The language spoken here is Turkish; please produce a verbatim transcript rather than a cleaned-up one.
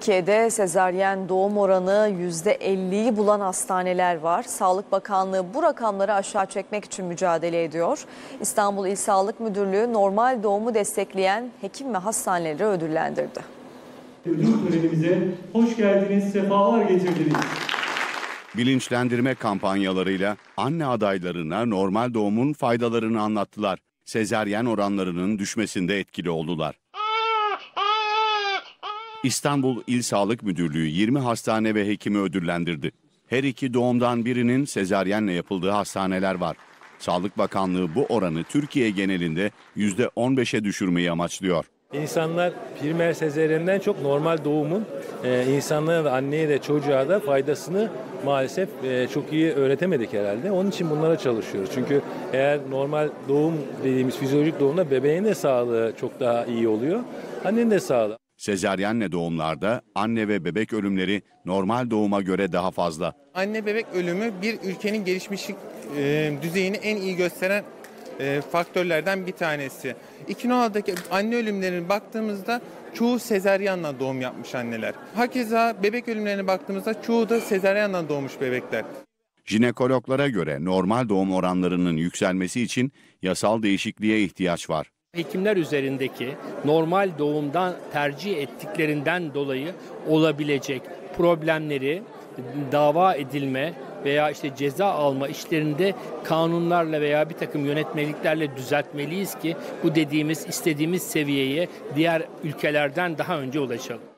Türkiye'de sezaryen doğum oranı yüzde elliyi bulan hastaneler var. Sağlık Bakanlığı bu rakamları aşağı çekmek için mücadele ediyor. İstanbul İl Sağlık Müdürlüğü normal doğumu destekleyen hekim ve hastaneleri ödüllendirdi. Ödül törenimize hoş geldiniz, sefalar getirdiniz. Bilinçlendirme kampanyalarıyla anne adaylarına normal doğumun faydalarını anlattılar. Sezaryen oranlarının düşmesinde etkili oldular. İstanbul İl Sağlık Müdürlüğü yirmi hastane ve hekimi ödüllendirdi. Her iki doğumdan birinin sezaryenle yapıldığı hastaneler var. Sağlık Bakanlığı bu oranı Türkiye genelinde yüzde on beşe düşürmeyi amaçlıyor. İnsanlar primer sezaryenden çok normal doğumun e, insanlara da anneye de çocuğa da faydasını maalesef e, çok iyi öğretemedik herhalde. Onun için bunlara çalışıyoruz. Çünkü eğer normal doğum dediğimiz fizyolojik doğumda bebeğin de sağlığı çok daha iyi oluyor. Annenin de sağlığı. Sezaryenle doğumlarda anne ve bebek ölümleri normal doğuma göre daha fazla. Anne bebek ölümü bir ülkenin gelişmişlik e, düzeyini en iyi gösteren e, faktörlerden bir tanesi. iki bin on altıdaki anne ölümlerine baktığımızda çoğu sezaryenle doğum yapmış anneler. Hakeza bebek ölümlerine baktığımızda çoğu da sezaryenle doğmuş bebekler. Jinekologlara göre normal doğum oranlarının yükselmesi için yasal değişikliğe ihtiyaç var. Hekimler üzerindeki normal doğumdan tercih ettiklerinden dolayı olabilecek problemleri dava edilme veya işte ceza alma işlerinde kanunlarla veya bir takım yönetmeliklerle düzeltmeliyiz ki bu dediğimiz istediğimiz seviyeye diğer ülkelerden daha önce ulaşalım.